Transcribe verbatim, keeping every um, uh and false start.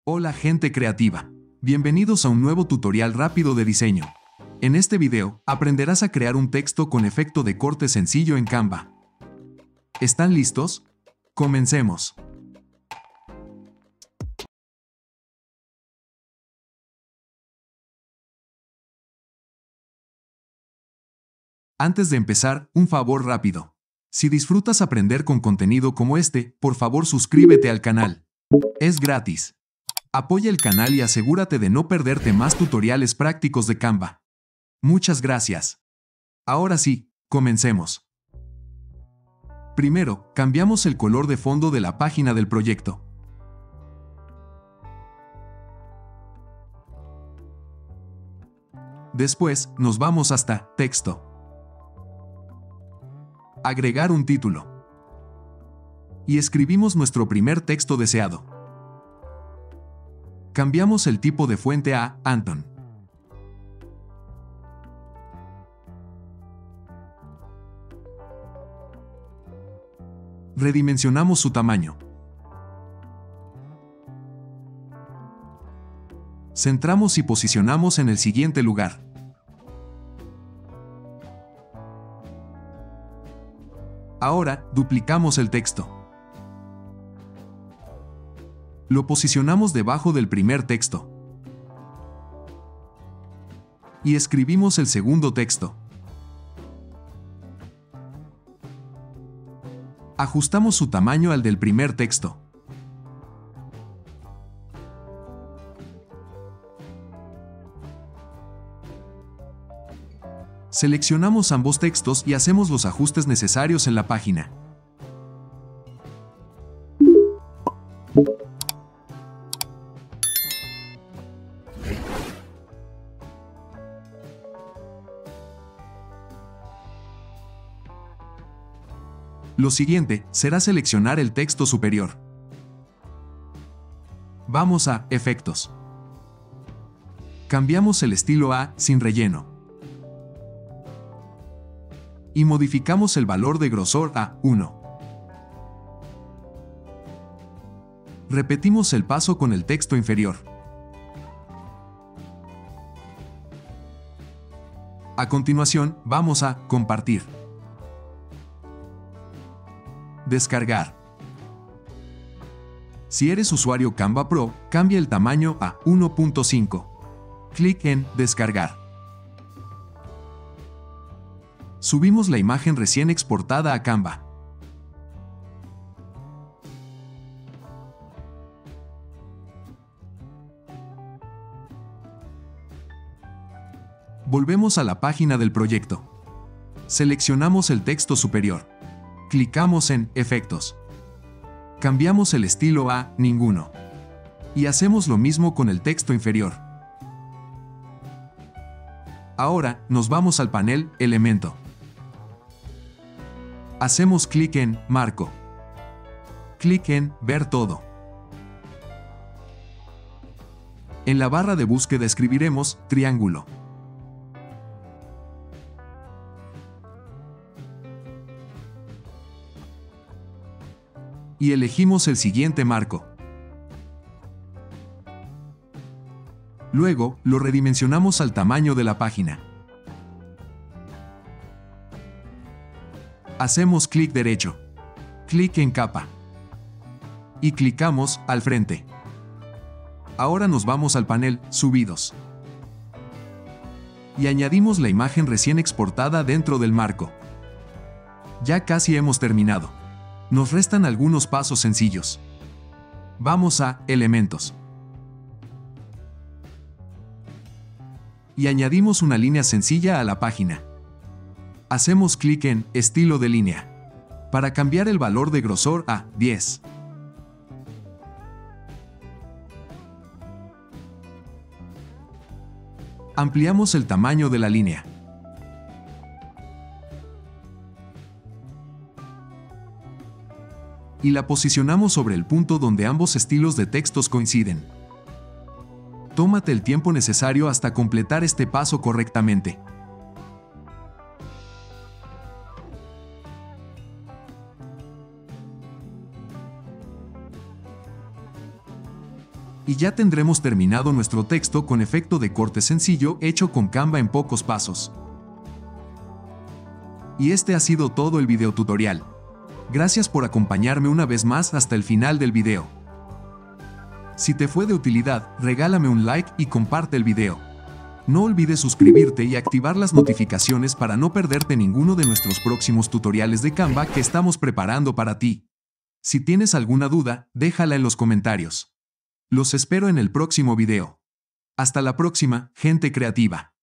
Hola gente creativa. Bienvenidos a un nuevo tutorial rápido de diseño. En este video, aprenderás a crear un texto con efecto de corte sencillo en Canva. ¿Están listos? Comencemos. Antes de empezar, un favor rápido. Si disfrutas aprender con contenido como este, por favor suscríbete al canal. Es gratis. Apoya el canal y asegúrate de no perderte más tutoriales prácticos de Canva. Muchas gracias. Ahora sí, comencemos. Primero, cambiamos el color de fondo de la página del proyecto. Después, nos vamos hasta Texto. Agregar un título. Y escribimos nuestro primer texto deseado. Cambiamos el tipo de fuente a Anton. Redimensionamos su tamaño. Centramos y posicionamos en el siguiente lugar. Ahora, duplicamos el texto. Lo posicionamos debajo del primer texto. Y escribimos el segundo texto. Ajustamos su tamaño al del primer texto. Seleccionamos ambos textos y hacemos los ajustes necesarios en la página. Lo siguiente será seleccionar el texto superior. Vamos a Efectos. Cambiamos el estilo a Sin relleno. Y modificamos el valor de grosor a uno. Repetimos el paso con el texto inferior. A continuación, vamos a Compartir. Descargar. Si eres usuario Canva Pro, cambia el tamaño a uno punto cinco. Clic en Descargar. Subimos la imagen recién exportada a Canva. Volvemos a la página del proyecto. Seleccionamos el texto superior. Clicamos en Efectos. Cambiamos el estilo a Ninguno. Y hacemos lo mismo con el texto inferior. Ahora, nos vamos al panel Elemento. Hacemos clic en Marco. Clic en Ver todo. En la barra de búsqueda escribiremos triángulo. Y elegimos el siguiente marco. Luego, lo redimensionamos al tamaño de la página. Hacemos clic derecho. Clic en Capa. Y clicamos al frente. Ahora nos vamos al panel Subidos. Y añadimos la imagen recién exportada dentro del marco. Ya casi hemos terminado. Nos restan algunos pasos sencillos. Vamos a Elementos. Y añadimos una línea sencilla a la página. Hacemos clic en Estilo de línea. Para cambiar el valor de grosor a diez. Ampliamos el tamaño de la línea. Y la posicionamos sobre el punto donde ambos estilos de textos coinciden. Tómate el tiempo necesario hasta completar este paso correctamente. Y ya tendremos terminado nuestro texto con efecto de corte sencillo hecho con Canva en pocos pasos. Y este ha sido todo el video tutorial. Gracias por acompañarme una vez más hasta el final del video. Si te fue de utilidad, regálame un like y comparte el video. No olvides suscribirte y activar las notificaciones para no perderte ninguno de nuestros próximos tutoriales de Canva que estamos preparando para ti. Si tienes alguna duda, déjala en los comentarios. Los espero en el próximo video. Hasta la próxima, gente creativa.